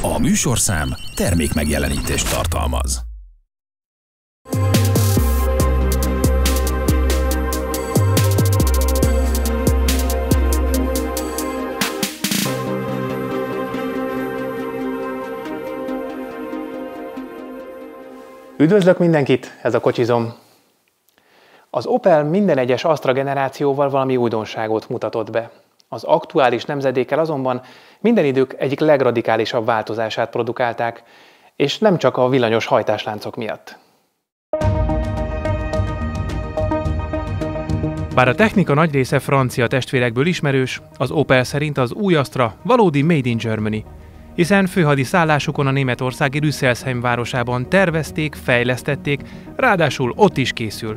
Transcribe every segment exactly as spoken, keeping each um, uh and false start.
A műsorszám termékmegjelenítést tartalmaz. Üdvözlök mindenkit, ez a Kocsizom. Az Opel minden egyes Astra generációval valami újdonságot mutatott be. Az aktuális nemzedékkel azonban minden idők egyik legradikálisabb változását produkálták, és nem csak a villanyos hajtásláncok miatt. Bár a technika nagy része francia testvérekből ismerős, az Opel szerint az új Astra valódi Made in Germany, hiszen főhadi szállásukon a németországi Rüsselsheim városában tervezték, fejlesztették, ráadásul ott is készül.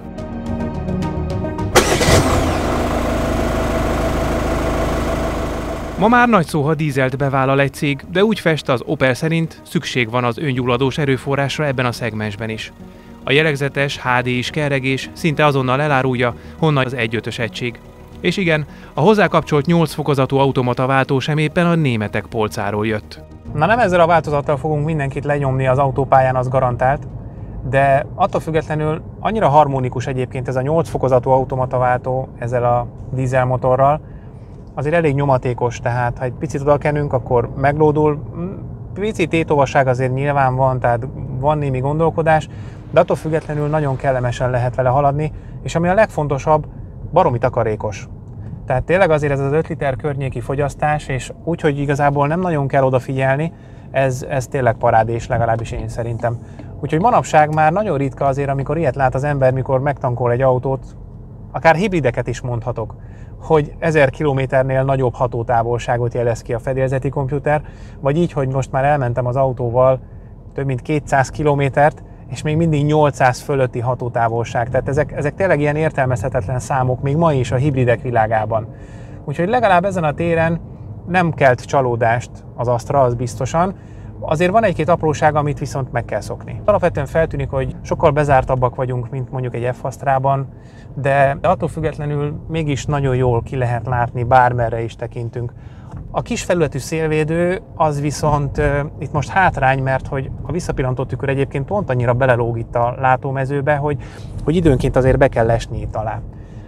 Ma már nagy szó, ha dízelt bevállal egy cég, de úgy fest az Opel szerint szükség van az öngyulladós erőforrásra ebben a szegmensben is. A jellegzetes há dé-s kerregés szinte azonnal elárulja, honnan az egy ötös egység. És igen, a hozzá kapcsolt nyolc fokozatú automata váltó sem éppen a németek polcáról jött. Na nem ezzel a változattal fogunk mindenkit lenyomni az autópályán, az garantált, de attól függetlenül annyira harmonikus egyébként ez a nyolc fokozatú automata váltó ezzel a dízelmotorral, azért elég nyomatékos, tehát ha egy picit odakenünk, akkor meglódul. Pici tétovasság azért nyilván van, tehát van némi gondolkodás, de attól függetlenül nagyon kellemesen lehet vele haladni, és ami a legfontosabb, baromi takarékos. Tehát tényleg azért ez az öt liter környéki fogyasztás, és úgy, hogy igazából nem nagyon kell odafigyelni, ez, ez tényleg parádés, legalábbis én szerintem. Úgyhogy manapság már nagyon ritka azért, amikor ilyet lát az ember, mikor megtankol egy autót, akár hibrideket is mondhatok, hogy ezer kilométernél nagyobb hatótávolságot jelez ki a fedélzeti komputer, vagy így, hogy most már elmentem az autóval több mint kétszáz kilométert, és még mindig nyolcszáz fölötti hatótávolság. Tehát ezek, ezek tényleg ilyen értelmezhetetlen számok, még ma is a hibridek világában. Úgyhogy legalább ezen a téren nem kelt csalódást az Astra, az biztosan. Azért van egy-két apróság, amit viszont meg kell szokni. Alapvetően feltűnik, hogy sokkal bezártabbak vagyunk, mint mondjuk egy F-Astrában, de attól függetlenül mégis nagyon jól ki lehet látni, bármerre is tekintünk. A kis felületű szélvédő az viszont uh, itt most hátrány, mert hogy a visszapillantó tükör egyébként pont annyira belelóg itt a látómezőbe, hogy, hogy időnként azért be kell esni itt alá.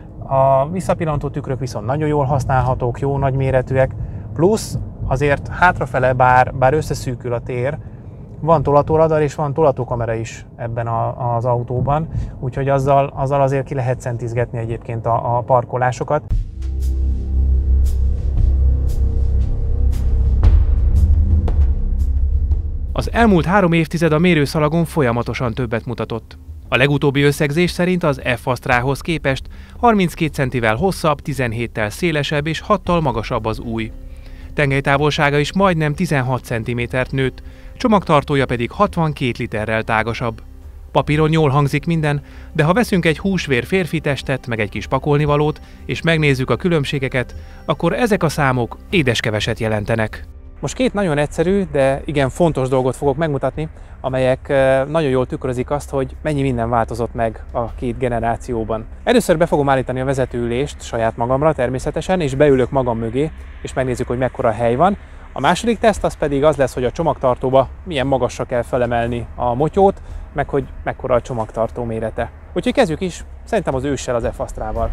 A visszapillantó tükrök viszont nagyon jól használhatók, jó nagyméretűek, plusz azért hátrafele, bár, bár összeszűkül a tér, van tolatóradar és van tolatókamera is ebben a, az autóban, úgyhogy azzal, azzal azért ki lehet centizgetni egyébként a, a parkolásokat. Az elmúlt három évtized a mérőszalagon folyamatosan többet mutatott. A legutóbbi összegzés szerint az F-Astrához képest harminckét centivel hosszabb, tizenhéttel szélesebb és hattal magasabb az új. Tengelytávolsága is majdnem tizenhat centimétert nőtt, csomagtartója pedig hatvankét literrel tágasabb. Papíron jól hangzik minden, de ha veszünk egy húsvér férfi testet, meg egy kis pakolnivalót, és megnézzük a különbségeket, akkor ezek a számok édeskeveset jelentenek. Most két nagyon egyszerű, de igen fontos dolgot fogok megmutatni, amelyek nagyon jól tükrözik azt, hogy mennyi minden változott meg a két generációban. Először be fogom állítani a vezetőülést saját magamra természetesen, és beülök magam mögé, és megnézzük, hogy mekkora hely van. A második teszt az pedig az lesz, hogy a csomagtartóba milyen magasra kell felemelni a motyót, meg hogy mekkora a csomagtartó mérete. Úgyhogy kezdjük is, szerintem az őssel, az F-Astrával.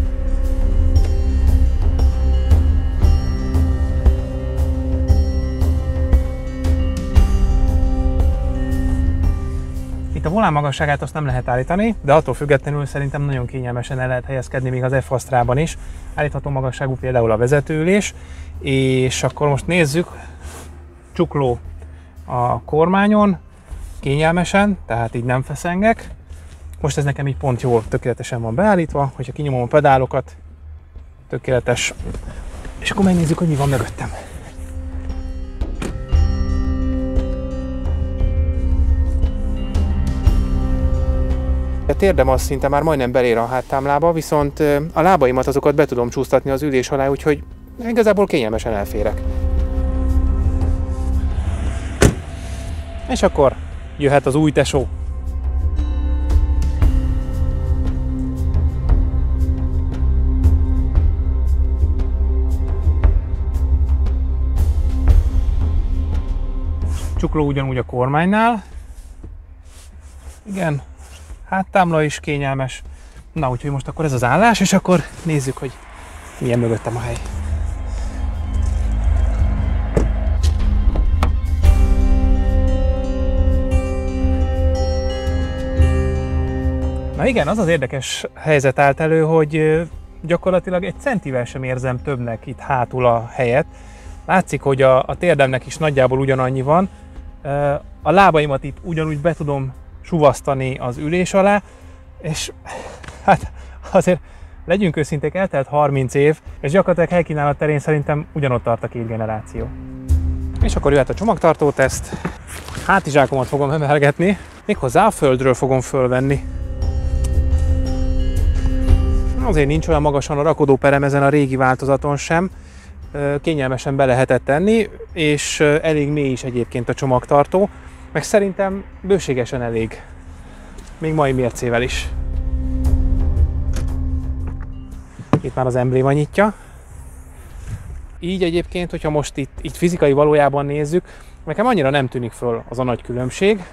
Itt a volán magasságát azt nem lehet állítani, de attól függetlenül szerintem nagyon kényelmesen el lehet helyezkedni még az F-Astrában is. Állítható magasságú például a vezetőülés, és akkor most nézzük, csukló a kormányon, kényelmesen, tehát így nem feszengek. Most ez nekem így pont jól, tökéletesen van beállítva, hogyha kinyomom a pedálokat, tökéletes. És akkor megnézzük, hogy mi van mögöttem. A térdem az szinte már majdnem belér a háttámlába, viszont a lábaimat azokat be tudom csúsztatni az ülés alá, úgyhogy igazából kényelmesen elférek. És akkor jöhet az új tesó. csukló ugyanúgy a kormánynál. Igen, háttámla is kényelmes. Na, úgyhogy most akkor ez az állás, és akkor nézzük, hogy milyen mögöttem a hely. Na igen, az az érdekes helyzet állt elő, hogy gyakorlatilag egy centivel sem érzem többnek itt hátul a helyet. Látszik, hogy a, a térdemnek is nagyjából ugyanannyi van. A lábaimat itt ugyanúgy be tudom suvasztani az ülés alá, és hát azért legyünk őszinték, eltelt harminc év, és gyakorlatilag helykínálat terén szerintem ugyanott tart a két generáció. És akkor jöhet a csomagtartó teszt. Hátizsákomat fogom emelgetni, méghozzá a földről fogom fölvenni. Azért nincs olyan magasan a rakodóperem ezen a régi változaton sem, kényelmesen be lehetett tenni, és elég mély is egyébként a csomagtartó, meg szerintem bőségesen elég, még mai mércével is. Itt már az embléma nyitja. Így egyébként, hogyha most itt, itt fizikai valójában nézzük, nekem annyira nem tűnik föl az a nagy különbség.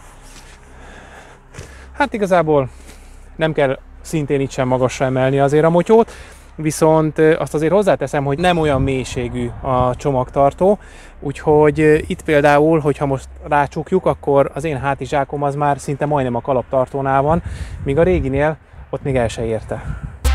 Hát igazából nem kell szintén itt sem magasra emelni azért a motyót, viszont azt azért hozzáteszem, hogy nem olyan mélységű a csomagtartó, úgyhogy itt például, hogyha most rácsukjuk, akkor az én hátizsákom az már szinte majdnem a kalaptartónál van, míg a réginél ott még el se érte.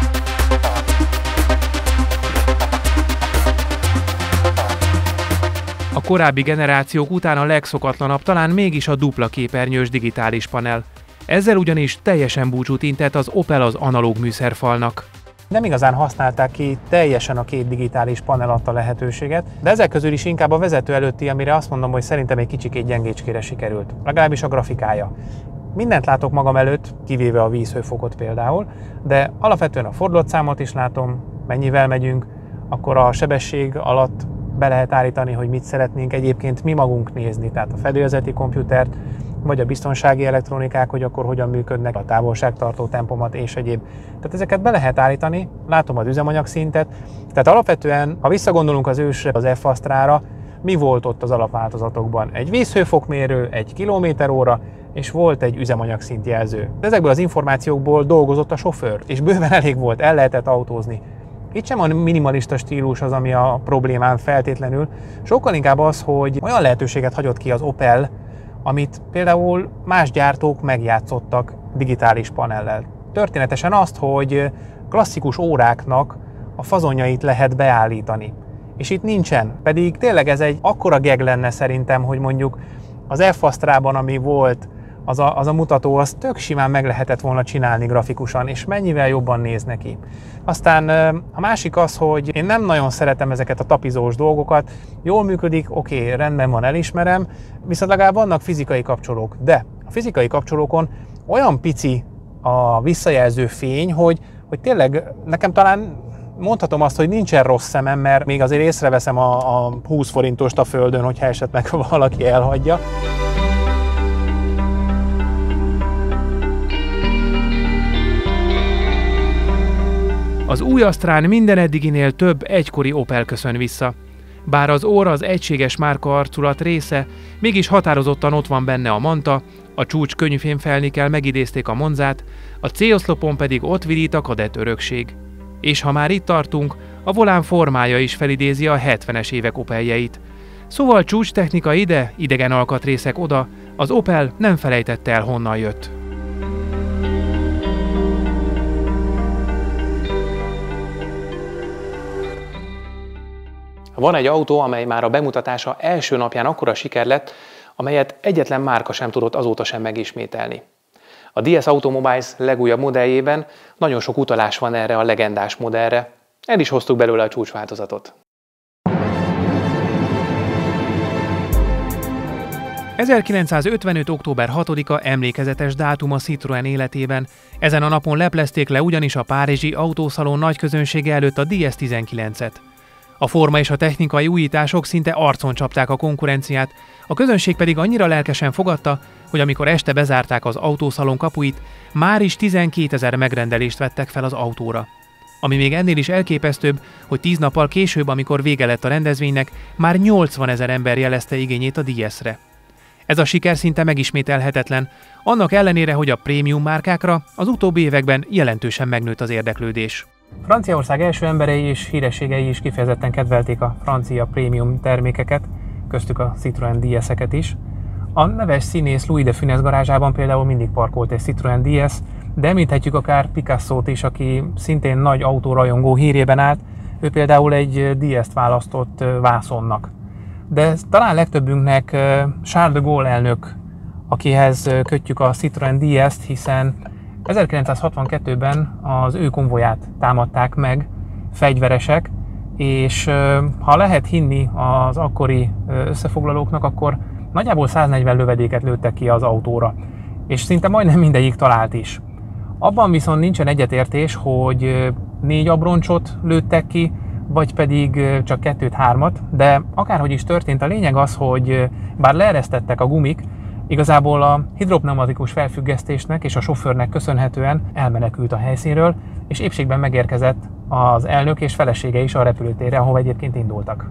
A korábbi generációk után a legszokatlanabb talán mégis a dupla képernyős digitális panel. Ezzel ugyanis teljesen búcsút intett az Opel az analóg műszerfalnak. Nem igazán használták ki teljesen a két digitális panel adta lehetőséget, de ezek közül is inkább a vezető előtti, amire azt mondom, hogy szerintem egy kicsikét gyengécskére sikerült. Legalábbis a grafikája. Mindent látok magam előtt, kivéve a vízhőfokot például, de alapvetően a fordulatszámot is látom, mennyivel megyünk, akkor a sebesség alatt be lehet állítani, hogy mit szeretnénk egyébként mi magunk nézni, tehát a fedélzeti komputert, vagy a biztonsági elektronikák, hogy akkor hogyan működnek, a távolságtartó tempomat és egyéb. Tehát ezeket be lehet állítani, látom az üzemanyag szintet, tehát alapvetően, ha visszagondolunk az ősre, az F-Astrára, mi volt ott az alapváltozatokban? Egy vízhőfokmérő, egy kilométeróra, és volt egy üzemanyagszint jelző. Ezekből az információkból dolgozott a sofőr, és bőven elég volt, el lehetett autózni. Itt sem a minimalista stílus az, ami a problémám feltétlenül, sokkal inkább az, hogy olyan lehetőséget hagyott ki az Opel, amit például más gyártók megjátszottak digitális panellel. Történetesen azt, hogy klasszikus óráknak a fazonjait lehet beállítani. És itt nincsen, pedig tényleg ez egy akkora geg lenne szerintem, hogy mondjuk az F-Astrában, ami volt, az a, az a mutató, az tök simán meg lehetett volna csinálni grafikusan, és mennyivel jobban néz neki. Aztán a másik az, hogy én nem nagyon szeretem ezeket a tapizós dolgokat, jól működik, oké, okay, rendben van, elismerem, viszont legalább vannak fizikai kapcsolók, de a fizikai kapcsolókon olyan pici a visszajelző fény, hogy, hogy tényleg nekem talán mondhatom azt, hogy nincsen rossz szemem, mert még azért észreveszem a, a húsz forintost a földön, hogyha esetleg valaki elhagyja. Az új Astrán minden eddiginél több egykori Opel köszön vissza. Bár az orr az egységes márka arculat része, mégis határozottan ott van benne a Manta, a csúcs könnyűfémfelnikkel megidézték a Monzát, a C-oszlopon pedig ott virít a kadett örökség. És ha már itt tartunk, a volán formája is felidézi a hetvenes évek Opeljeit. Szóval csúcs technika ide, idegen alkatrészek oda, az Opel nem felejtette el, honnan jött. Van egy autó, amely már a bemutatása első napján akkora siker lett, amelyet egyetlen márka sem tudott azóta sem megismételni. A dé es Automobiles legújabb modelljében nagyon sok utalás van erre a legendás modellre, el is hoztuk belőle a csúcsváltozatot. ezerkilencszázötvenöt. október hatodika emlékezetes dátum a Citroën életében. Ezen a napon leplezték le ugyanis a párizsi autószalon nagyközönsége előtt a dé es tizenkilencet. A forma és a technikai újítások szinte arcon csapták a konkurenciát, a közönség pedig annyira lelkesen fogadta, hogy amikor este bezárták az autószalon kapuit, már is tizenkétezer megrendelést vettek fel az autóra. Ami még ennél is elképesztőbb, hogy tíz nappal később, amikor vége lett a rendezvénynek, már nyolcvanezer ember jelezte igényét a dé esre. Ez a siker szinte megismételhetetlen, annak ellenére, hogy a prémium márkákra az utóbbi években jelentősen megnőtt az érdeklődés. Franciaország első emberei és hírességei is kifejezetten kedvelték a francia prémium termékeket, köztük a Citroën dé es-eket is. A neves színész Louis de Funès garázsában például mindig parkolt egy Citroën dé es, de említhetjük akár Picassót is, aki szintén nagy autórajongó hírében állt, ő például egy dé es-t választott vászonnak. De talán legtöbbünknek Charles de Gaulle elnök, akihez kötjük a Citroën dé es-t, hiszen ezerkilencszázhatvankettőben az ő konvoját támadták meg fegyveresek, és ha lehet hinni az akkori összefoglalóknak, akkor nagyjából száznegyven lövedéket lőttek ki az autóra, és szinte majdnem mindegyik talált is. Abban viszont nincsen egyetértés, hogy négy abroncsot lőttek ki, vagy pedig csak kettőt-hármat, de akárhogy is történt, a lényeg az, hogy bár leeresztettek a gumik, igazából a hidropneumatikus felfüggesztésnek és a sofőrnek köszönhetően elmenekült a helyszínről, és épségben megérkezett az elnök és felesége is a repülőtérre, ahova egyébként indultak.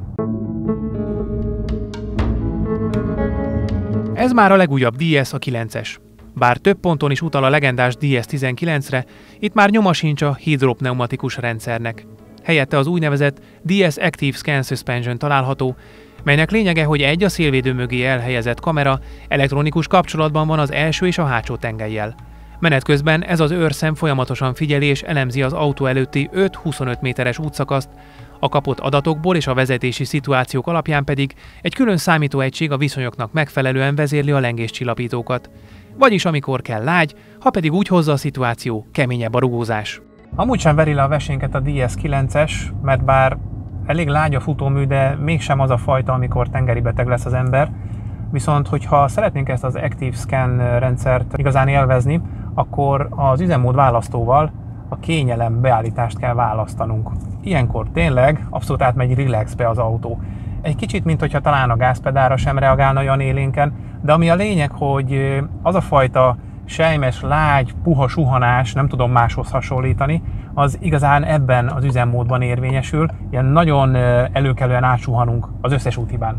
Ez már a legújabb dé es, a kilences. Bár több ponton is utal a legendás dé es tizenkilencre, itt már nyoma sincs a hidropneumatikus rendszernek. Helyette az úgynevezett dé es Active Scan Suspension található, melynek lényege, hogy egy a szélvédő mögé elhelyezett kamera elektronikus kapcsolatban van az első és a hátsó tengellyel. Menet közben ez az őrszem folyamatosan figyeli és elemzi az autó előtti öt-huszonöt méteres útszakaszt, a kapott adatokból és a vezetési szituációk alapján pedig egy külön számítóegység a viszonyoknak megfelelően vezérli a lengéscsillapítókat. Vagyis amikor kell lágy, ha pedig úgy hozza a szituáció, keményebb a rugózás. Amúgy sem veri le a vesénket a dé es kilences, mert bár elég lágy a futómű, de mégsem az a fajta, amikor tengeri beteg lesz az ember. Viszont, hogyha szeretnénk ezt az Active Scan rendszert igazán élvezni, akkor az üzemmód választóval a kényelem beállítást kell választanunk. Ilyenkor tényleg abszolút átmegy relaxbe az autó. Egy kicsit, mint hogyha talán a gázpedálra sem reagálna olyan élénken, de ami a lényeg, hogy az a fajta selymes, lágy, puha suhanás, nem tudom máshoz hasonlítani, az igazán ebben az üzemmódban érvényesül, ilyen nagyon előkelően átsuhanunk az összes úthibán.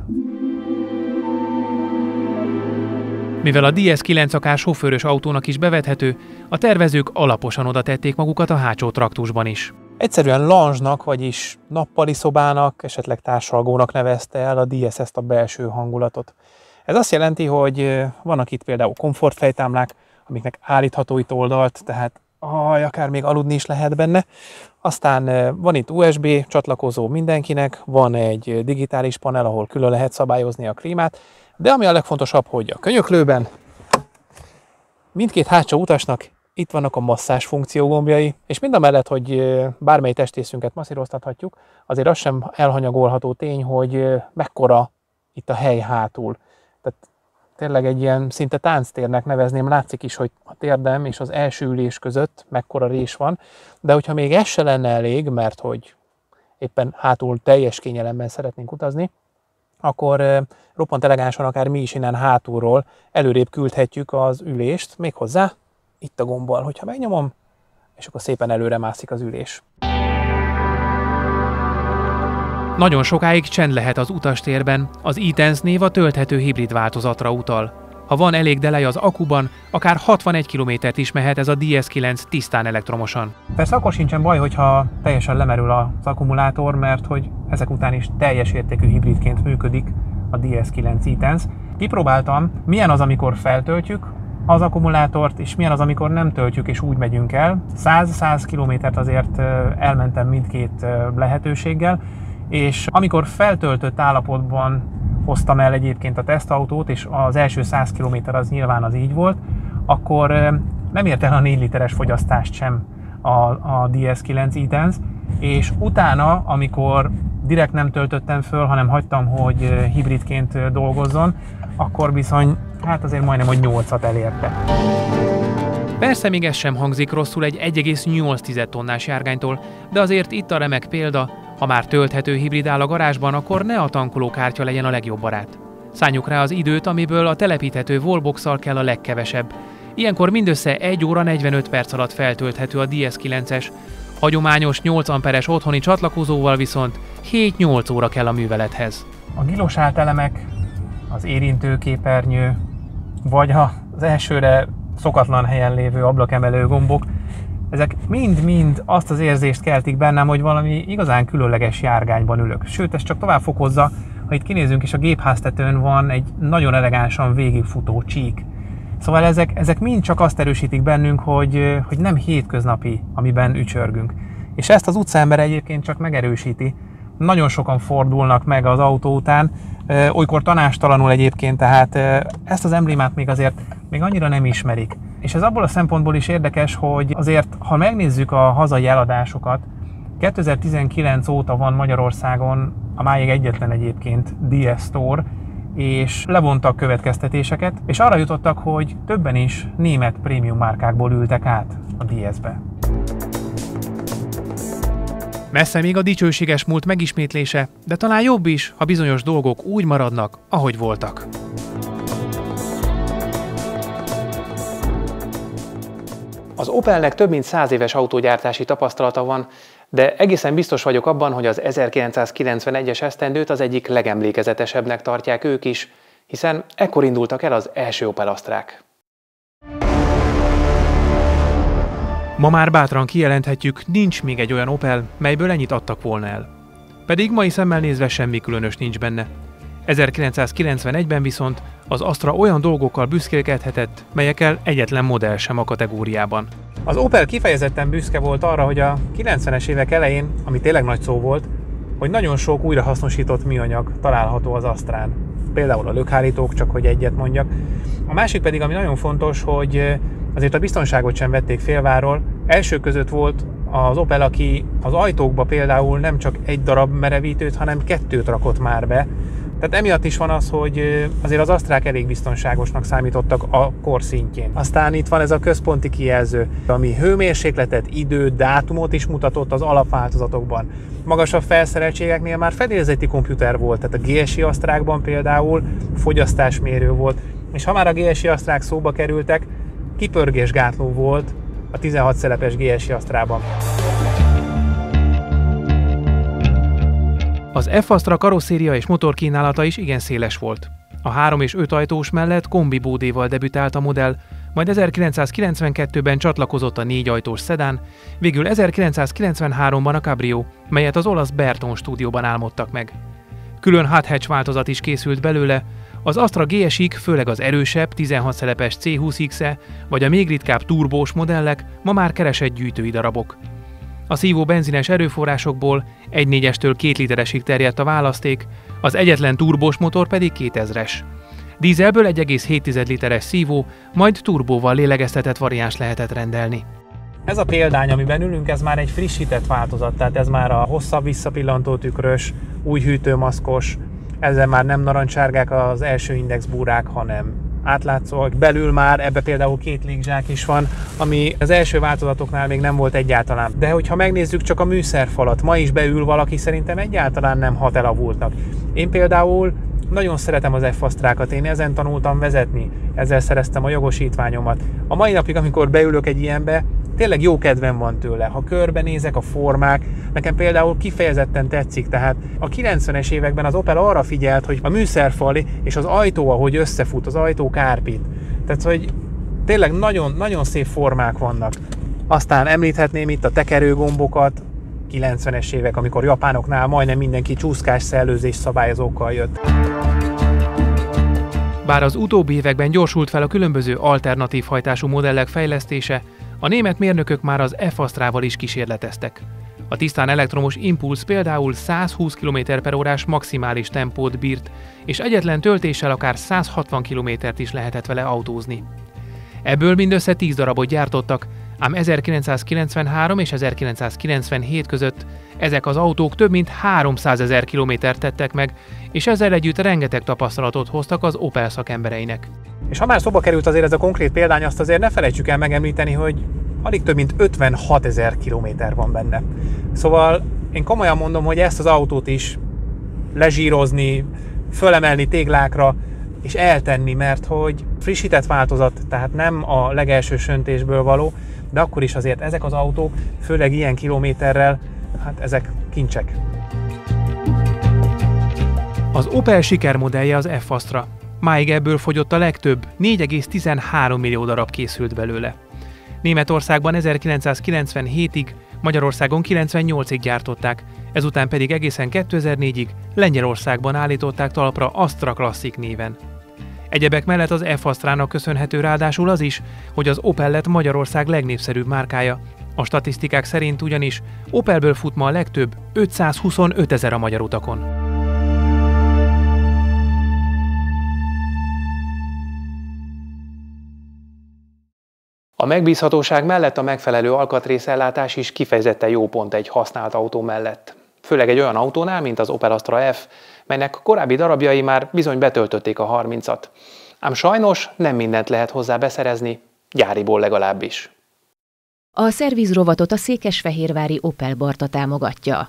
Mivel a dé es kilenc akár sofőrös autónak is bevethető, a tervezők alaposan oda tették magukat a hátsó traktusban is. Egyszerűen lounge-nak, vagyis nappali szobának, esetleg társalgónak nevezte el a dé es ezt a belső hangulatot. Ez azt jelenti, hogy vannak itt például komfortfejtámlák, amiknek állítható itt oldalt, tehát aj, akár még aludni is lehet benne. Aztán van itt u es bé csatlakozó mindenkinek, van egy digitális panel, ahol külön lehet szabályozni a klímát, de ami a legfontosabb, hogy a könyöklőben mindkét hátsó utasnak itt vannak a masszázs funkció gombjai, és mindamellett, hogy bármely testrészünket masszíroztathatjuk, azért az sem elhanyagolható tény, hogy mekkora itt a hely hátul. Tehát tényleg egy ilyen szinte tánctérnek nevezném, látszik is, hogy a térdem és az első ülés között mekkora rés van, de hogyha még ez se lenne elég, mert hogy éppen hátul teljes kényelemben szeretnénk utazni, akkor roppant elegánsan akár mi is innen hátulról előrébb küldhetjük az ülést, méghozzá itt a gombbal, hogyha megnyomom, és akkor szépen előre mászik az ülés. Nagyon sokáig csend lehet az utastérben, az e-Tense név a tölthető hibrid változatra utal. Ha van elég delej az akuban, akár hatvanegy kilométert is mehet ez a dé es kilenc tisztán elektromosan. Persze akkor sincsen baj, hogyha teljesen lemerül az akkumulátor, mert hogy ezek után is teljes értékű hibridként működik a dé es kilenc e-Tense. Kipróbáltam, milyen az, amikor feltöltjük az akkumulátort, és milyen az, amikor nem töltjük és úgy megyünk el. száz-száz kilométert azért elmentem mindkét lehetőséggel, és amikor feltöltött állapotban hoztam el egyébként a tesztautót, és az első száz kilométer az nyilván az így volt, akkor nem ért el a négy literes fogyasztást sem a, a dé es kilenc e-Tense, és utána, amikor direkt nem töltöttem föl, hanem hagytam, hogy hibridként dolgozzon, akkor bizony, hát azért majdnem, hogy nyolcat elérte. Persze még ez sem hangzik rosszul egy egy egész nyolc tonnás járgánytól, de azért itt a remek példa, ha már tölthető hibrid áll a garázsban, akkor ne a tankolókártya legyen a legjobb barát. Szálljuk rá az időt, amiből a telepíthető wallbox-szal kell a legkevesebb. Ilyenkor mindössze egy óra negyvenöt perc alatt feltölthető a dé es kilences, hagyományos nyolc amperes otthoni csatlakozóval viszont hét-nyolc óra kell a művelethez. A gilosált elemek, az érintőképernyő, vagy az elsőre szokatlan helyen lévő ablakemelő gombok, ezek mind-mind azt az érzést keltik bennem, hogy valami igazán különleges járgányban ülök. Sőt, ez csak tovább fokozza, ha itt kinézünk, és a gépháztetőn van egy nagyon elegánsan végigfutó csík. Szóval ezek, ezek mind csak azt erősítik bennünk, hogy, hogy nem hétköznapi, amiben ücsörgünk. És ezt az utcaember egyébként csak megerősíti. Nagyon sokan fordulnak meg az autó után, olykor tanástalanul egyébként, tehát ezt az emblémát még azért még annyira nem ismerik. És ez abból a szempontból is érdekes, hogy azért, ha megnézzük a hazai eladásokat, kétezer-tizenkilenc óta van Magyarországon a máig egyetlen egyébként dé es Store, és levontak következtetéseket, és arra jutottak, hogy többen is német prémium márkákból ültek át a dé es-be. Messze még a dicsőséges múlt megismétlése, de talán jobb is, ha bizonyos dolgok úgy maradnak, ahogy voltak. Az Opelnek több mint száz éves autógyártási tapasztalata van, de egészen biztos vagyok abban, hogy az ezerkilencszázkilencvenegyes esztendőt az egyik legemlékezetesebbnek tartják ők is, hiszen ekkor indultak el az első Opel Astrák. Ma már bátran kijelenthetjük, nincs még egy olyan Opel, melyből ennyit adtak volna el. Pedig mai szemmel nézve semmi különös nincs benne. ezerkilencszázkilencvenegyben viszont az Astra olyan dolgokkal büszkélkedhetett, melyekkel egyetlen modell sem a kategóriában. Az Opel kifejezetten büszke volt arra, hogy a kilencvenes évek elején, ami tényleg nagy szó volt, hogy nagyon sok újrahasznosított műanyag található az Astrán. Például a lökhárítók, csak hogy egyet mondjak. A másik pedig, ami nagyon fontos, hogy azért a biztonságot sem vették félváról. Első között volt az Opel, aki az ajtókba például nem csak egy darab merevítőt, hanem kettőt rakott már be. Tehát emiatt is van az, hogy azért az Astrák elég biztonságosnak számítottak a kor szintjén. Aztán itt van ez a központi kijelző, ami hőmérsékletet, időt, dátumot is mutatott az alapváltozatokban. Magasabb felszereltségeknél már fedélzeti komputer volt, tehát a gé es i Astrákban például fogyasztásmérő volt. És ha már a gé es i Astrák szóba kerültek, kipörgésgátló volt a tizenhat szelepes gé es i Astrában. Az F-Astra karosszéria és motorkínálata is igen széles volt. A három és öt ajtós mellett kombi bódéval debütált a modell, majd ezerkilencszázkilencvenkettőben csatlakozott a négy ajtós szedán, végül ezerkilencszázkilencvenháromban a Cabrio, melyet az olasz Berton stúdióban álmodtak meg. Külön hot-hatch változat is készült belőle, az Astra gé es i-k, főleg az erősebb tizenhat szelepes cé húsz iksz-e vagy a még ritkább turbós modellek ma már keresett gyűjtői darabok. A szívó benzines erőforrásokból egy négyestől két literesig terjedt a választék, az egyetlen turbós motor pedig kétezres. Dízelből egy egész hét literes szívó, majd turbóval lélegeztetett variáns lehetett rendelni. Ez a példány, amiben ülünk, ez már egy frissített változat, tehát ez már a hosszabb visszapillantó tükrös, új hűtőmaszkos, ezzel már nem narancsárgák az első indexbúrák, hanem átlátszóak. Belül már ebbe például két légzsák is van, ami az első változatoknál még nem volt egyáltalán. De hogyha megnézzük csak a műszerfalat, ma is beül valaki, szerintem egyáltalán nem hat elavultnak. Én például nagyon szeretem az F-Astrákat, én ezen tanultam vezetni, ezzel szereztem a jogosítványomat. A mai napig, amikor beülök egy ilyenbe, tényleg jó kedvem van tőle. Ha körbenézek, a formák, nekem például kifejezetten tetszik, tehát a kilencvenes években az Opel arra figyelt, hogy a műszerfal és az ajtó, ahogy összefut, az ajtó kárpít. Tehát, hogy tényleg nagyon, nagyon szép formák vannak. Aztán említhetném itt a tekerőgombokat, kilencvenes évek, amikor japánoknál majdnem mindenki csúszkás szellőzés szabályozókkal jött. Bár az utóbbi években gyorsult fel a különböző alternatív hajtású modellek fejlesztése, a német mérnökök már az F-Astrával is kísérleteztek. A tisztán elektromos Impulse például száz húsz kilométer per órás maximális tempót bírt, és egyetlen töltéssel akár száz hatvan kilométert is lehetett vele autózni. Ebből mindössze tíz darabot gyártottak, ám ezerkilencszázkilencvenhárom és ezerkilencszázkilencvenhét között ezek az autók több mint háromszázezer kilométert tettek meg, és ezzel együtt rengeteg tapasztalatot hoztak az Opel szakembereinek. És ha már szóba került azért ez a konkrét példány, azt azért ne felejtsük el megemlíteni, hogy alig több mint ötvenhatezer kilométer van benne. Szóval én komolyan mondom, hogy ezt az autót is lezsírozni, fölemelni téglákra és eltenni, mert hogy frissített változat, tehát nem a legelső söntésből való, de akkor is azért ezek az autók, főleg ilyen kilométerrel, hát ezek kincsek. Az Opel sikermodellje az F-Astra. Máig ebből fogyott a legtöbb, négy egész tizenhárom millió darab készült belőle. Németországban ezerkilencszázkilencvenhétig, Magyarországon kilencvennyolcig gyártották, ezután pedig egészen kétezer-négyig Lengyelországban állították talpra Astra Classic néven. Egyebek mellett az F-Astrának köszönhető ráadásul az is, hogy az Opel lett Magyarország legnépszerűbb márkája. A statisztikák szerint ugyanis Opelből fut ma a legtöbb, ötszázhuszonöt ezer a magyar utakon. A megbízhatóság mellett a megfelelő alkatrészellátás is kifejezetten jó pont egy használt autó mellett. Főleg egy olyan autónál, mint az Opel Astra F, melynek korábbi darabjai már bizony betöltötték a harmincat. Ám sajnos nem mindent lehet hozzá beszerezni, gyáriból legalábbis. A szervizrovatot a székesfehérvári Opel Barta támogatja.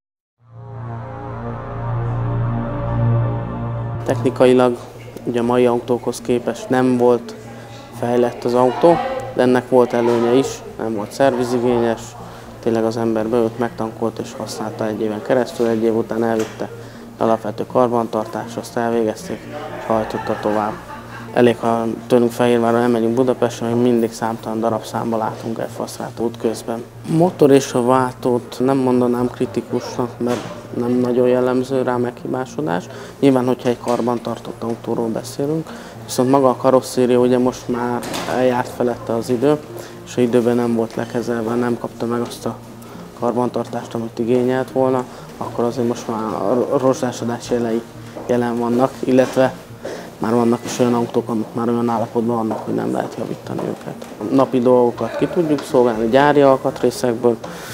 Technikailag ugye a mai autókhoz képest nem volt fejlett az autó, de ennek volt előnye is, nem volt szervizigényes, tényleg az ember beült, megtankolt és használta egy éven keresztül, egy év után elvitte alapvető karbantartást, azt elvégezték, és hajtotta tovább. Elég, ha tőlünk Fehérvárra elmegyünk Budapestre, még mindig számtalan darabszámba látunk F-Astrát útközben. A motor és a váltót nem mondanám kritikusnak, mert nem nagyon jellemző rá meghibásodás. Nyilván, hogyha egy karbantartott autóról beszélünk, viszont maga a karosszéria ugye most már eljárt felette az idő, és ha időben nem volt lekezelve, nem kapta meg azt a karbantartást, amit igényelt volna, akkor azért most már a rozsdásodás jelei jelen vannak, illetve már vannak is olyan autók, amik már olyan állapotban vannak, hogy nem lehet javítani őket. A napi dolgokat ki tudjuk szolgálni, gyári alkatrészekből,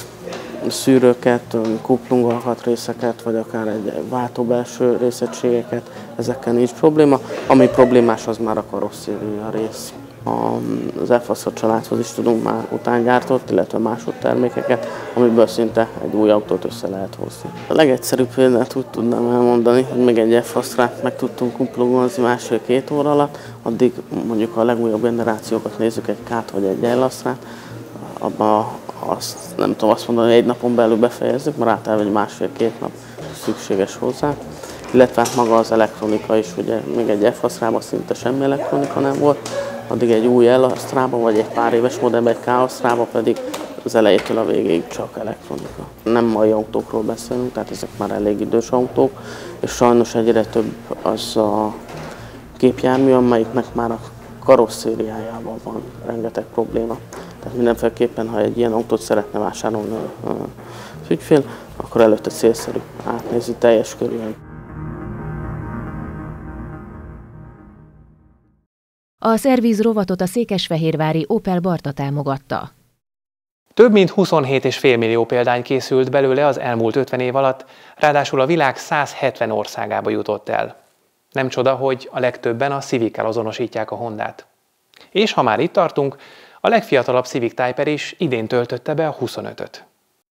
szűrőket, kuplung alkatrészeket, vagy akár egy váltóbelső részegységeket, ezekkel nincs probléma. Ami problémás, az már a karosszéria rész. Az F-Astra családhoz is tudunk már utángyártott, illetve másodtermékeket, amiből szinte egy új autót össze lehet hozni. A legegyszerűbb példát úgy tudnám elmondani, hogy még egy F-Astrát meg tudtunk kuplugozni másfél-két óra alatt, addig mondjuk a legújabb generációkat nézzük, egy K-t vagy egy L-Astrát, abban azt nem tudom azt mondani, hogy egy napon belül befejezzük, mert általában egy másfél-két nap szükséges hozzá. Illetve maga az elektronika is, ugye még egy F-Astrában szinte semmi elektronika nem volt, addig egy új L-Astrában, vagy egy pár éves modellben, egy K-Astrában pedig az elejétől a végéig csak elektronika. Nem mai autókról beszélünk, tehát ezek már elég idős autók, és sajnos egyre több az a gépjármű, amelyiknek már a karosszériájában van rengeteg probléma. Tehát mindenféleképpen, ha egy ilyen autót szeretne vásárolni az ügyfél, akkor előtte célszerű átnézni teljes körülön. A szervizrovatot a székesfehérvári Opel Barta támogatta. Több mint huszonhét egész öt millió példány készült belőle az elmúlt ötven év alatt, ráadásul a világ százhetven országába jutott el. Nem csoda, hogy a legtöbben a Civic-kel azonosítják a Hondát. És ha már itt tartunk, a legfiatalabb Civic Type-R is idén töltötte be a huszonötöt.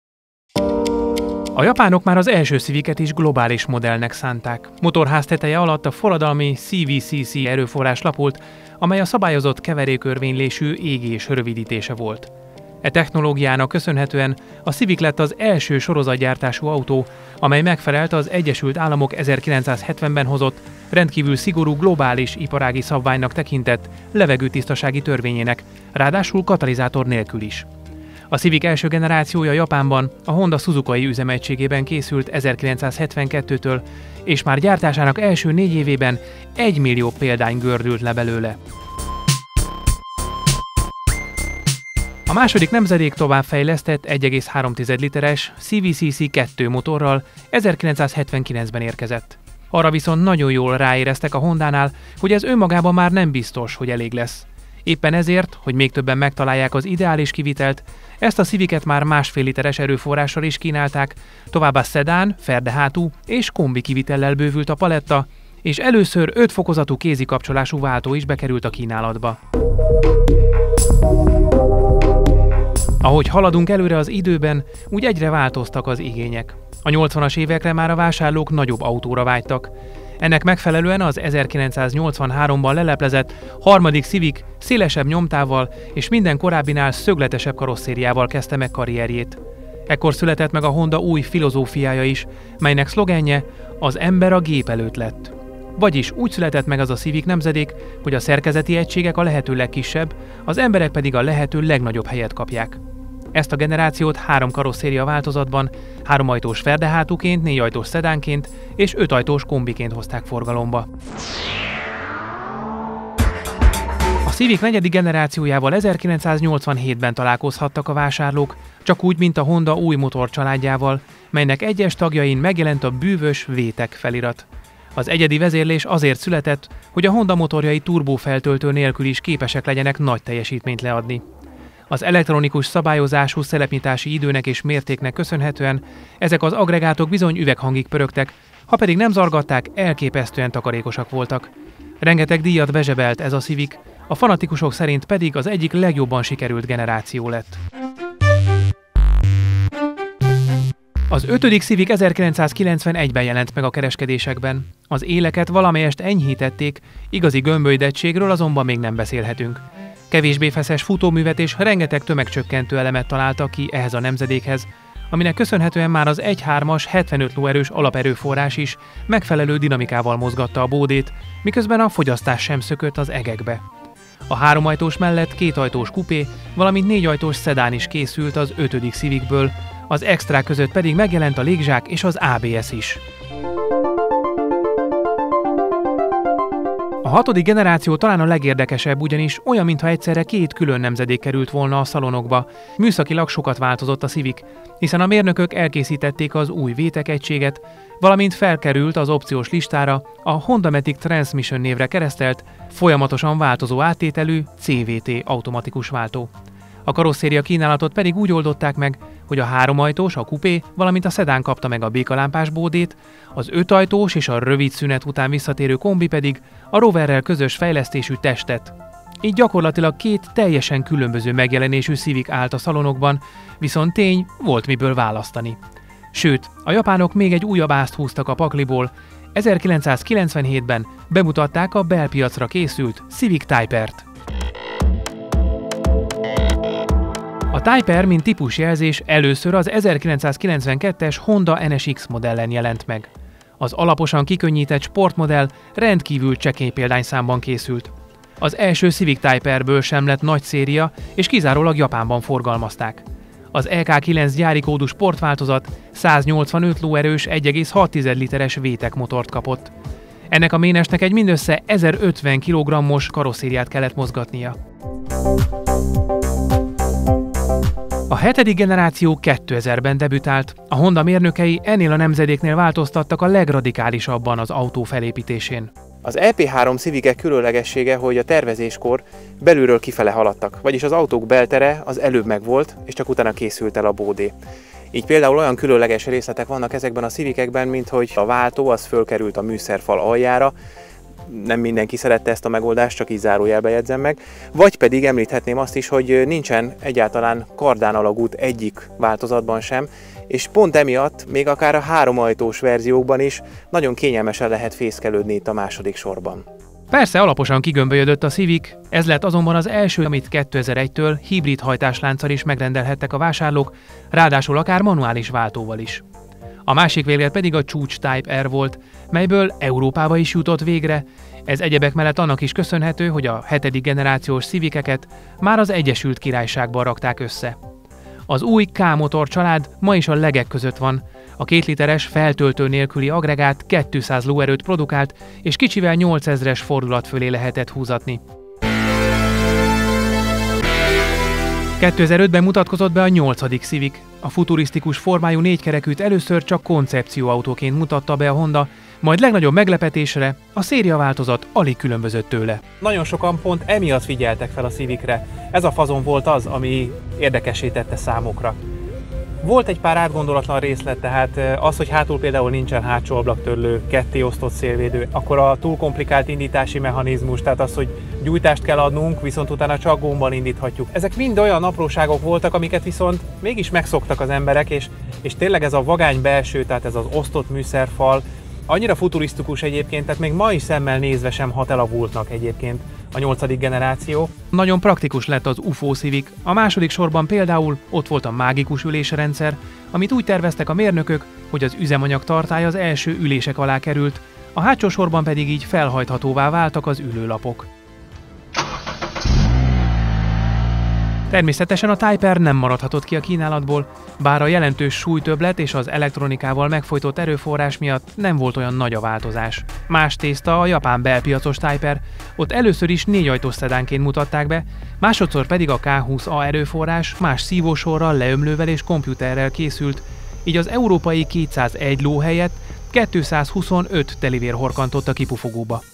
A japánok már az első Civicet is globális modellnek szánták. Motorház teteje alatt a forradalmi C V C C erőforrás lapult, amely a szabályozott keverékörvénylésű égés rövidítése volt. E technológiának köszönhetően a Civic lett az első sorozatgyártású autó, amely megfelelt az Egyesült Államok ezerkilencszázhetvenben hozott, rendkívül szigorú globális iparági szabványnak tekintett levegőtisztasági törvényének, ráadásul katalizátor nélkül is. A Civic első generációja Japánban a Honda Suzuki üzemegységében készült ezerkilencszázhetvenkettőtől, és már gyártásának első négy évében egy millió példány gördült le belőle. A második nemzedék továbbfejlesztett egy egész három literes C V C C kettő motorral ezerkilencszázhetvenkilencben érkezett. Arra viszont nagyon jól ráéreztek a Hondánál, hogy ez önmagában már nem biztos, hogy elég lesz. Éppen ezért, hogy még többen megtalálják az ideális kivitelt, ezt a Civicet már másfél literes erőforrással is kínálták, továbbá szedán, ferdehátú és kombi kivitellel bővült a paletta, és először öt fokozatú kézikapcsolású váltó is bekerült a kínálatba. Ahogy haladunk előre az időben, úgy egyre változtak az igények. A nyolcvanas évekre már a vásárlók nagyobb autóra vágytak. Ennek megfelelően az ezerkilencszáznyolcvanháromban leleplezett harmadik Civic szélesebb nyomtával és minden korábbinál szögletesebb karosszériával kezdte meg karrierjét. Ekkor született meg a Honda új filozófiája is, melynek szlogenje az ember a gép előtt lett. Vagyis úgy született meg az a Civic nemzedék, hogy a szerkezeti egységek a lehető legkisebb, az emberek pedig a lehető legnagyobb helyet kapják. Ezt a generációt három karosszéria változatban, háromajtós ferdehátuként, négyajtós szedánként és ötajtós kombiként hozták forgalomba. A Civic negyedik generációjával ezerkilencszáznyolcvanhétben találkozhattak a vásárlók, csak úgy, mint a Honda új motorcsaládjával, melynek egyes tagjain megjelent a bűvös VTEC felirat. Az egyedi vezérlés azért született, hogy a Honda motorjai turbófeltöltő nélkül is képesek legyenek nagy teljesítményt leadni. Az elektronikus szabályozású szelepnyitási időnek és mértéknek köszönhetően ezek az agregátok bizony üveghangig pörögtek, ha pedig nem zargatták, elképesztően takarékosak voltak. Rengeteg díjat bezsebelt ez a Civic, a fanatikusok szerint pedig az egyik legjobban sikerült generáció lett. Az ötödik Civic ezerkilencszázkilencvenegyben jelent meg a kereskedésekben. Az éleket valamelyest enyhítették, igazi gömbölydettségről azonban még nem beszélhetünk. Kevésbé feszes futóművet és rengeteg tömegcsökkentő elemet találtak ki ehhez a nemzedékhez, aminek köszönhetően már az egy hármas hetvenöt lóerős alaperőforrás is megfelelő dinamikával mozgatta a bódét, miközben a fogyasztás sem szökött az egekbe. A háromajtós mellett kétajtós kupé, valamint négyajtós szedán is készült az ötödik Civicből, az extrák között pedig megjelent a légzsák és az á bé es is. A hatodik generáció talán a legérdekesebb, ugyanis olyan, mintha egyszerre két külön nemzedék került volna a szalonokba. Műszakilag sokat változott a Civic, hiszen a mérnökök elkészítették az új VTEC egységet, valamint felkerült az opciós listára a Honda-Matic Transmission névre keresztelt, folyamatosan változó áttételű cé vé té automatikus váltó. A karosszéria kínálatot pedig úgy oldották meg, hogy a háromajtós, a kupé, valamint a szedán kapta meg a békalámpás bódét, az ötajtós és a rövid szünet után visszatérő kombi pedig a Roverrel közös fejlesztésű testet. Így gyakorlatilag két teljesen különböző megjelenésű Civic állt a szalonokban, viszont tény, volt miből választani. Sőt, a japánok még egy újabb ázt húztak a pakliból, ezerkilencszázkilencvenhétben bemutatták a belpiacra készült Civic Type-ert. A Type-R, mint típusjelzés először az ezerkilencszázkilencvenkettes Honda en es iksz modellen jelent meg. Az alaposan kikönnyített sportmodell rendkívül csekély példányszámban készült. Az első Civic Type-Rből sem lett nagy széria, és kizárólag Japánban forgalmazták. Az é ká kilenc gyári kódú sportváltozat száznyolcvanöt lóerős egy egész hat literes VTEC motort kapott. Ennek a ménesnek egy mindössze ezerötven kilogrammos karosszériát kellett mozgatnia. A hetedik generáció kétezerben debütált, a Honda mérnökei ennél a nemzedéknél változtattak a legradikálisabban az autó felépítésén. Az é pé három Civicek különlegessége, hogy a tervezéskor belülről kifele haladtak, vagyis az autók beltere az előbb megvolt, és csak utána készült el a bódé. Így például olyan különleges részletek vannak ezekben a Civicekben, mint hogy a váltó az fölkerült a műszerfal aljára, nem mindenki szerette ezt a megoldást, csak így zárójelbe jegyzem meg. Vagy pedig említhetném azt is, hogy nincsen egyáltalán kardán alagút egyik változatban sem, és pont emiatt még akár a háromajtós verziókban is nagyon kényelmesen lehet fészkelődni itt a második sorban. Persze alaposan kigömbölyödött a Civic, ez lett azonban az első, amit kétezer-egytől hibrid hajtáslánccal is megrendelhettek a vásárlók, ráadásul akár manuális váltóval is. A másik véglet pedig a csúcs Type-R volt, melyből Európába is jutott végre. Ez egyebek mellett annak is köszönhető, hogy a hetedik generációs Civiceket már az Egyesült Királyságban rakták össze. Az új K-motor család ma is a legek között van. A két literes feltöltő nélküli agregát kétszáz lóerőt produkált, és kicsivel nyolcezres fordulat fölé lehetett húzatni. kétezer-ötben mutatkozott be a nyolcadik Civic. A futurisztikus formájú négykerekűt először csak koncepcióautóként mutatta be a Honda, majd legnagyobb meglepetésre a szériaváltozat alig különbözött tőle. Nagyon sokan pont emiatt figyeltek fel a Civicre. Ez a fazon volt az, ami érdekessé tette számukra. Volt egy pár átgondolatlan részlet, tehát az, hogy hátul például nincsen hátsó ablaktörlő, ketté osztott szélvédő, akkor a túl komplikált indítási mechanizmus, tehát az, hogy gyújtást kell adnunk, viszont utána csak gombban indíthatjuk. Ezek mind olyan apróságok voltak, amiket viszont mégis megszoktak az emberek, és, és tényleg ez a vagány belső, tehát ez az osztott műszerfal, annyira futurisztikus egyébként, tehát még ma is szemmel nézve sem hat el a Vultnak egyébként a nyolcadik generáció. Nagyon praktikus lett az u ef o Civic. A második sorban például ott volt a mágikus ülésrendszer, amit úgy terveztek a mérnökök, hogy az üzemanyag tartály az első ülések alá került, a hátsó sorban pedig így felhajthatóvá váltak az ülőlapok. Természetesen a Type R nem maradhatott ki a kínálatból, bár a jelentős súlytöbblet és az elektronikával megfojtott erőforrás miatt nem volt olyan nagy a változás. Más tészta a japán belpiacos Type R, ott először is négy ajtós szedánként mutatták be, másodszor pedig a K húsz A erőforrás más szívósorral, leömlővel és komputerrel készült, így az európai kétszázegy ló helyett kétszázhuszonöt telivér horkantott a kipufogóba.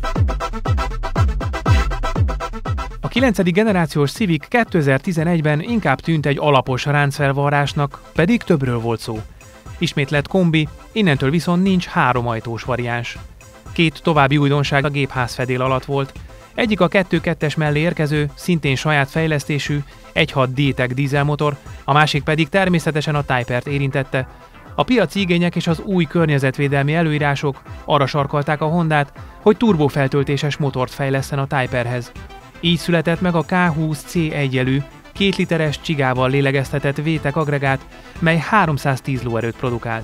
A kilencedik generációs Civic kétezer-tizenegyben inkább tűnt egy alapos ráncfelvarrásnak, pedig többről volt szó. Ismét lett kombi, innentől viszont nincs háromajtós variáns. Két további újdonság a gépházfedél alatt volt. Egyik a kettő kettes mellé érkező, szintén saját fejlesztésű egy hat D-Tech dízelmotor, a másik pedig természetesen a Type R-t érintette. A piaci igények és az új környezetvédelmi előírások arra sarkalták a Hondát, hogy turbofeltöltéses motort fejlesszen a Type R-hez. Így született meg a K húsz C egy jelű, két literes csigával lélegeztetett vé-Tech agregát, mely háromszáztíz lóerőt produkált.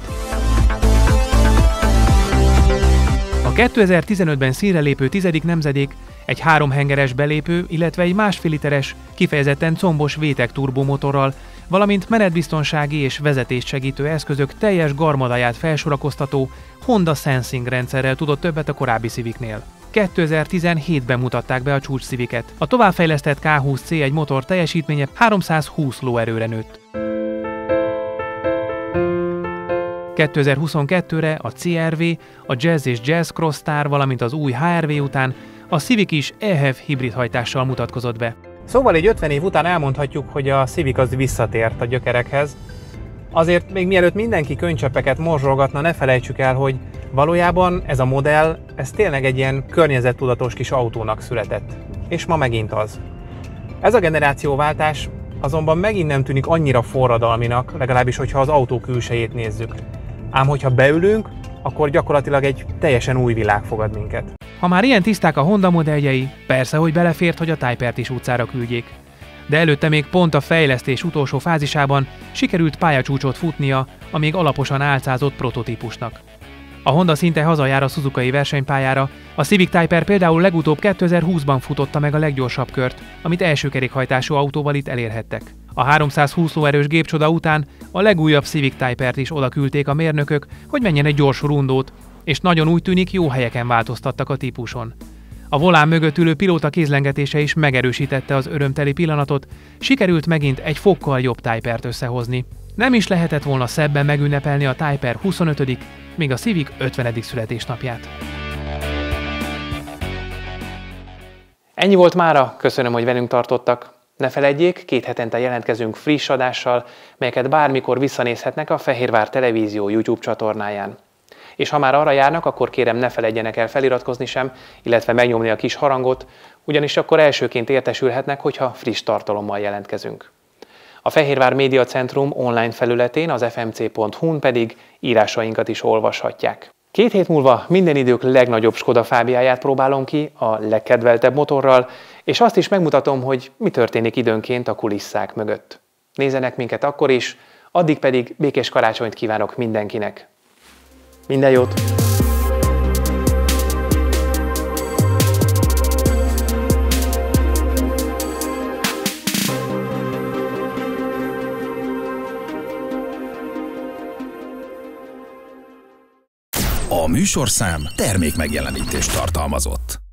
A kétezer-tizenötben színre lépő tizedik nemzedék egy háromhengeres belépő, illetve egy másfél literes, kifejezetten combos vé-Tech turbomotorral, valamint menetbiztonsági és vezetést segítő eszközök teljes garmadáját felsorakoztató Honda Sensing rendszerrel tudott többet a korábbi Civicnél. kétezer-tizenhétben mutatták be a csúcs Civicet. A továbbfejlesztett K húsz C egy motor teljesítménye háromszázhúsz lóerőre nőtt. kétezer-huszonkettőre a cé er vé, a Jazz és Jazz Crossstar, valamint az új há er vé után a Civic is e háv hibrid hajtással mutatkozott be. Szóval így ötven év után elmondhatjuk, hogy a Civic az visszatért a gyökerekhez. Azért még mielőtt mindenki könycseppeket morzsolgatna, ne felejtsük el, hogy valójában ez a modell, ez tényleg egy ilyen környezettudatos kis autónak született. És ma megint az. Ez a generációváltás azonban megint nem tűnik annyira forradalminak, legalábbis hogyha az autó külsejét nézzük. Ám hogyha beülünk, akkor gyakorlatilag egy teljesen új világ fogad minket. Ha már ilyen tiszták a Honda modelljei, persze, hogy belefért, hogy a Type R-t is utcára küldjék. De előtte még pont a fejlesztés utolsó fázisában sikerült pályacsúcsot futnia a még alaposan álcázott prototípusnak. A Honda szinte hazajár a Suzuki versenypályára, a Civic Type R például legutóbb kétezer-húszban futotta meg a leggyorsabb kört, amit első kerékhajtású autóval itt elérhettek. A háromszázhúsz lóerős gépcsoda után a legújabb Civic Type R-t is oda küldték a mérnökök, hogy menjen egy gyors rundót, és nagyon úgy tűnik, jó helyeken változtattak a típuson. A volán mögött ülő pilóta kézlengetése is megerősítette az örömteli pillanatot, sikerült megint egy fokkal jobb Type R-t összehozni. Nem is lehetett volna szebben megünnepelni a Type R huszonötödik, még a Civic ötvenedik születésnapját. Ennyi volt mára, köszönöm, hogy velünk tartottak. Ne feledjék, két hetente jelentkezünk friss adással, melyeket bármikor visszanézhetnek a Fehérvár Televízió YouTube csatornáján. És ha már arra járnak, akkor kérem, ne feledjenek el feliratkozni sem, illetve megnyomni a kis harangot, ugyanis akkor elsőként értesülhetnek, hogyha friss tartalommal jelentkezünk. A Fehérvár Média Centrum online felületén, az ef em cé pont hu-n pedig írásainkat is olvashatják. Két hét múlva minden idők legnagyobb Skoda Fábiáját próbálom ki a legkedveltebb motorral, és azt is megmutatom, hogy mi történik időnként a kulisszák mögött. Nézzenek minket akkor is, addig pedig békés karácsonyt kívánok mindenkinek. Minden jót! A műsorszám termék megjelenítést tartalmazott.